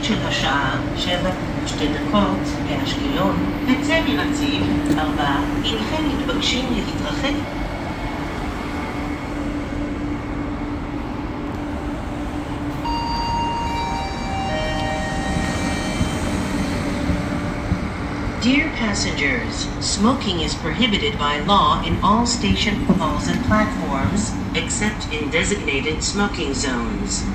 הרכבת של השעה 7:02 לאשקלון תצא מרציף 4. הנכם מתבקשים להתרחק. Dear passengers, smoking is prohibited by law in all station halls and platforms, except in designated smoking zones.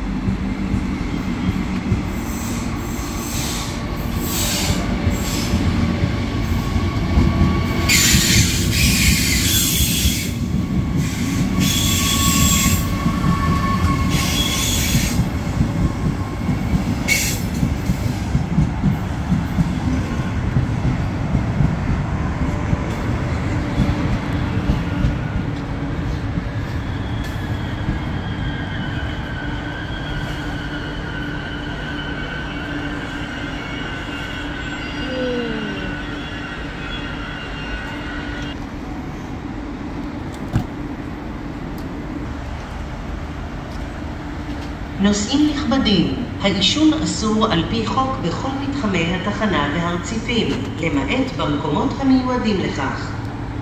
נוסעים נכבדים, העישון אסור על פי חוק בכל מתחמי התחנה והרציפים, למעט במקומות המיועדים לכך.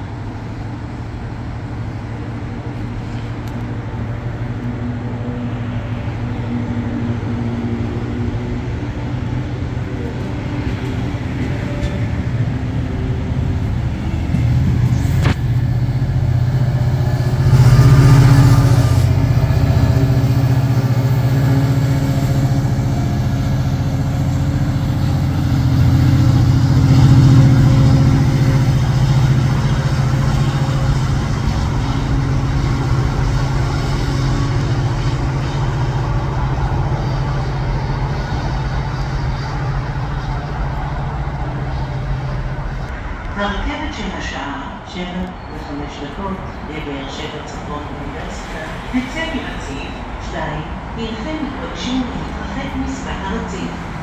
הרכבת של השעה 7:05 לבאר שבע צפון אוניברסיטה תצא מרציף 2. הנכם מתבקשים להתרחק משפת הרציף.